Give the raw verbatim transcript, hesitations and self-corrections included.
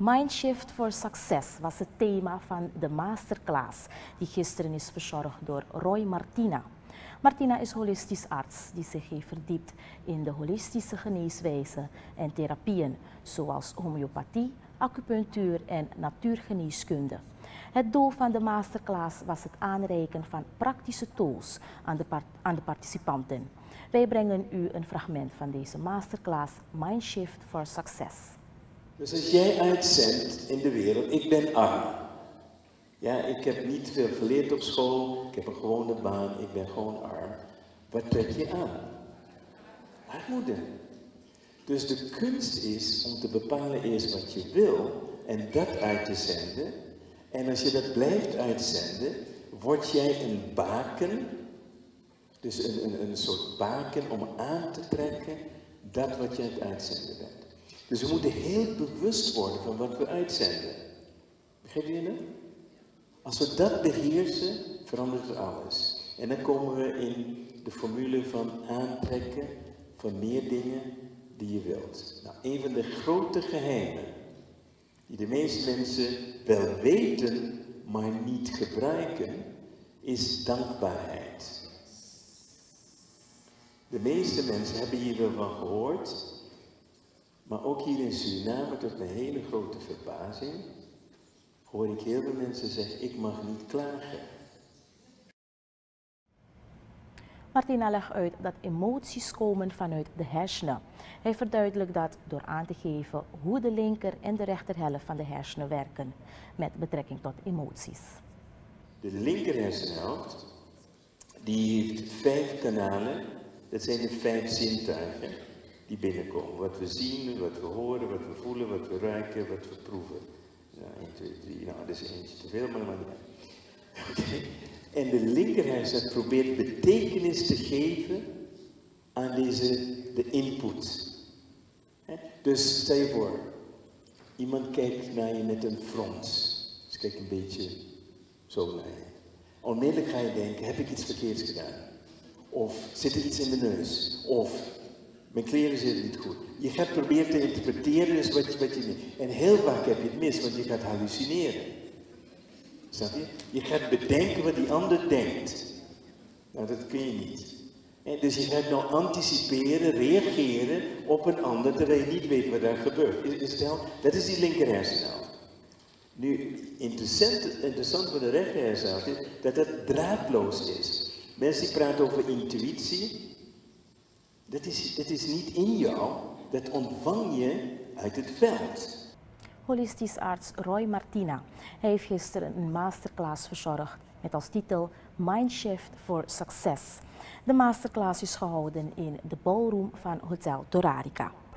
Mindshift for Success was het thema van de masterclass die gisteren is verzorgd door Roy Martina. Martina is holistisch arts die zich heeft verdiept in de holistische geneeswijzen en therapieën zoals homeopathie, acupunctuur en natuurgeneeskunde. Het doel van de masterclass was het aanreiken van praktische tools aan de, part aan de participanten. Wij brengen u een fragment van deze masterclass Mindshift for Success. Dus als jij uitzendt in de wereld, ik ben arm. Ja, ik heb niet veel geleerd op school, ik heb een gewone baan, ik ben gewoon arm. Wat trek je aan? Armoede. Dus de kunst is om te bepalen eerst wat je wil en dat uit te zenden. En als je dat blijft uitzenden, word jij een baken, dus een, een, een soort baken om aan te trekken dat wat je aan het uitzenden bent. Dus we moeten heel bewust worden van wat we uitzenden. Begrijp je dat? Als we dat beheersen, verandert er alles. En dan komen we in de formule van aantrekken van meer dingen die je wilt. Nou, een van de grote geheimen die de meeste mensen wel weten, maar niet gebruiken, is dankbaarheid. De meeste mensen hebben hier wel van gehoord, maar ook hier in Suriname, tot mijn hele grote verbazing, hoor ik heel veel mensen zeggen, ik mag niet klagen. Martina legt uit dat emoties komen vanuit de hersenen. Hij verduidelijkt dat door aan te geven hoe de linker en de rechterhelft van de hersenen werken met betrekking tot emoties. De linker hersenhelft die heeft vijf kanalen, dat zijn de vijf zintuigen die binnenkomen. Wat we zien, wat we horen, wat we voelen, wat we ruiken, wat we proeven. Nou, één, twee, drie, nou dat is eentje te veel, maar maar niet. Okay. En de linkerhersen probeert betekenis te geven aan deze, de input. He? Dus stel je voor, iemand kijkt naar je met een frons. Dus kijk een beetje zo naar je. Onmiddellijk ga je denken, heb ik iets verkeerds gedaan? Of zit er iets in mijn neus? Of mijn kleren zitten niet goed. Je gaat proberen te interpreteren dus wat, wat je niet. En heel vaak heb je het mis, want je gaat hallucineren. Snap je? Je gaat bedenken wat die ander denkt. Nou, dat kun je niet. En dus je gaat nou anticiperen, reageren op een ander terwijl je niet weet wat er gebeurt. Is, is het dat is die linker hersenhelft. Nu, interessant, interessant voor de rechter hersenhelft is dat dat draadloos is. Mensen die praten over intuïtie. Dat is, dat is niet in jou, dat ontvang je uit het veld. Holistisch arts Roy Martina. Hij heeft gisteren een masterclass verzorgd met als titel Mindshift for Success. De masterclass is gehouden in de ballroom van Hotel Torarica.